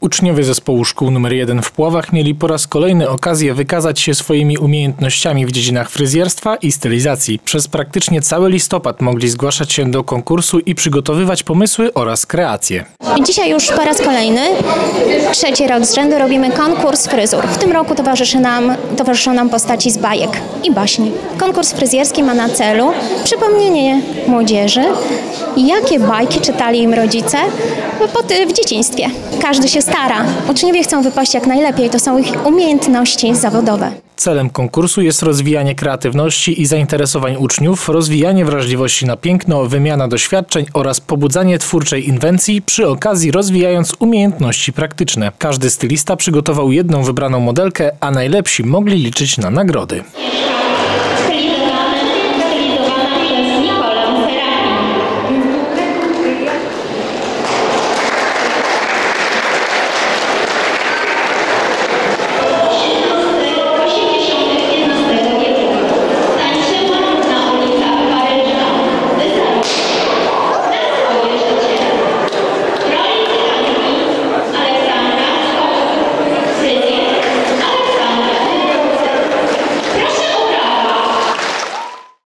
Uczniowie zespołu szkół nr 1 w Puławach mieli po raz kolejny okazję wykazać się swoimi umiejętnościami w dziedzinach fryzjerstwa i stylizacji. Przez praktycznie cały listopad mogli zgłaszać się do konkursu i przygotowywać pomysły oraz kreacje. Dzisiaj już po raz kolejny, 3. rok z rzędu robimy konkurs fryzur. W tym roku towarzyszą nam postaci z bajek i baśni. Konkurs fryzjerski ma na celu przypomnienie młodzieży, jakie bajki czytali im rodzice w dzieciństwie. Każdy się stara. Uczniowie chcą wypaść jak najlepiej. To są ich umiejętności zawodowe. Celem konkursu jest rozwijanie kreatywności i zainteresowań uczniów, rozwijanie wrażliwości na piękno, wymiana doświadczeń oraz pobudzanie twórczej inwencji, przy okazji rozwijając umiejętności praktyczne. Każdy stylista przygotował jedną wybraną modelkę, a najlepsi mogli liczyć na nagrody.